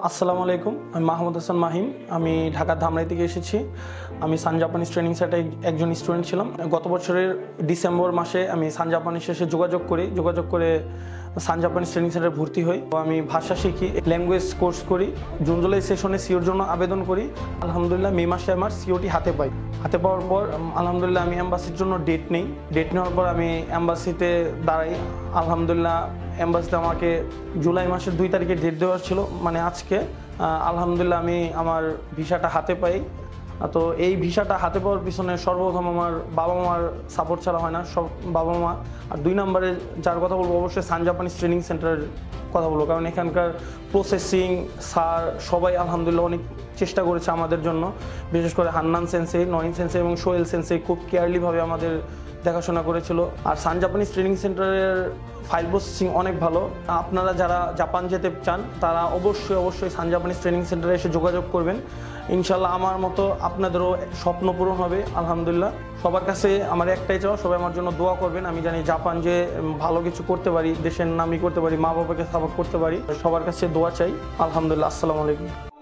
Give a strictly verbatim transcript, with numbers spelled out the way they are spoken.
আসসালামু আলাইকুম, আমি মাহমুদ হাসান মাহিম। আমি ঢাকার ধামরাই থেকে এসেছি। আমি সান জাপানিজ ট্রেনিং সেন্টারে একজন স্টুডেন্ট ছিলাম। গত বছরের ডিসেম্বর মাসে আমি সান জাপানিজ শেষে যোগাযোগ করি যোগাযোগ করে সান জাপানিজ ট্রেনিং সেন্টারে ভর্তি হই। তো আমি ভাষা শিখি, ল্যাঙ্গুয়েজ কোর্স করি। জুন জুলাই সেশনে সিওর জন্য আবেদন করি। আলহামদুলিল্লাহ মে মাসে আমার সিওটি হাতে পাই। হাতে পাওয়ার পর আলহামদুলিল্লাহ আমি অ্যাম্বাসির জন্য ডেট নেই। ডেট নেওয়ার পর আমি অ্যাম্বাসিতে দাঁড়াই। আলহামদুলিল্লাহ অ্যাম্বাসিতে আমাকে জুলাই মাসের দুই তারিখে ডেট দেওয়ার ছিল, মানে আজকে। আলহামদুলিল্লাহ আমি আমার ভিসাটা হাতে পাই। তো এই ভিসাটা হাতে পাওয়ার পিছনে সর্বপ্রথম আমার বাবা মার সাপোর্ট ছাড়া হয় না। সব বাবা মা। আর দুই নম্বরে যার কথা বলবো অবশ্যই সান জাপানিজ ট্রেনিং সেন্টারের কথা বলবো, কারণ এখানকার প্রসেসিং স্যার সবাই আলহামদুলিল্লাহ অনেক চেষ্টা করেছে আমাদের জন্য। বিশেষ করে হান্নান সেন্সে, নয়ন সেন্সে এবং সোহেল সেন্সে খুব কেয়ারলিভাবে আমাদের দেখাশোনা করেছিল। আর সান জাপানিজ ট্রেনিং সেন্টারের ফাইল প্রসেসিং অনেক ভালো। আপনারা যারা জাপান যেতে চান তারা অবশ্যই অবশ্যই সান জাপানিজ ট্রেনিং সেন্টারে এসে যোগাযোগ করবেন। ইনশাল্লাহ আমার মতো আপনাদেরও স্বপ্ন পূরণ হবে আলহামদুলিল্লাহ। সবার কাছে আমার একটাই চাওয়া, সবাই আমার জন্য দোয়া করবেন। আমি জানি জাপান যে ভালো কিছু করতে পারি, দেশের নামই করতে পারি, মা বাবাকে সাপোর্ট করতে পারি। সবার কাছে দোয়া চাই। আলহামদুলিল্লাহ। আসসালামু আলাইকুম।